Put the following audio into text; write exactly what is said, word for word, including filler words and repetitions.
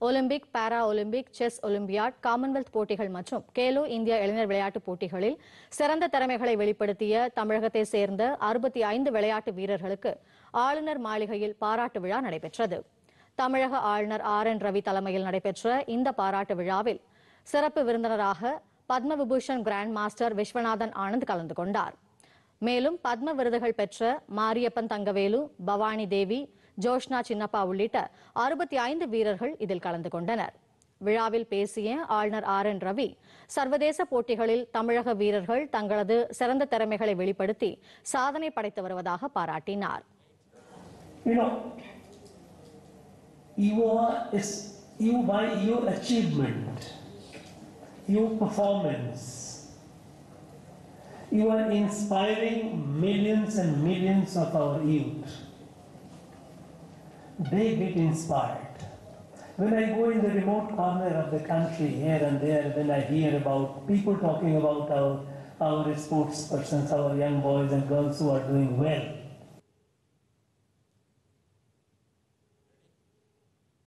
Olympic, para Olympic, chess Olympiad, Commonwealth போட்டிகள் மற்றும் Khelo India இளைஞர் விளையாட்டுப் போட்டிகளில் சிறந்த திறமைகளை வெளிப்படுத்திய தமிழகத்தை சேர்ந்த அறுபத்தி ஐந்து விளையாட்டு வீரர்களுக்கு ஆளுநர் மாளிகையில் பாராட்டு விழா நடைபெற்றது. தமிழக ஆளுநர் ஆர் என் ரவி தலைமையில் நடைபெற்ற இந்த பாராட்டு விழாவில் சிறப்பு விருந்தினராக பத்ம விபூஷன் கிராண்ட் மாஸ்டர் விஸ்வநாதன் ஆனந்த் கலந்து கொண்டார். மேலும் பத்ம விருதுகள் பெற்ற மாரியப்பன் தங்கவேலு, பவானி தேவி, ஜோஷ்னா சின்னப்பா உள்ளிட்ட அறுபத்தி ஐந்து வீரர்கள் இதில் கலந்து கொண்டனர். விழாவில் பேசிய ஆளுநர் ஆர் என் ரவி, சர்வதேச போட்டிகளில் தமிழக வீரர்கள் தங்களது சிறந்த திறமைகளை வெளிப்படுத்தி சாதனை படைத்து வருவதாக பாராட்டினார். You know, you are, you by your achievement, your performance, you are inspiring millions and millions of our youth. They get inspired. When I go in the remote corner of the country, here and there, when I hear about people talking about our, our sports persons, our young boys and girls who are doing well,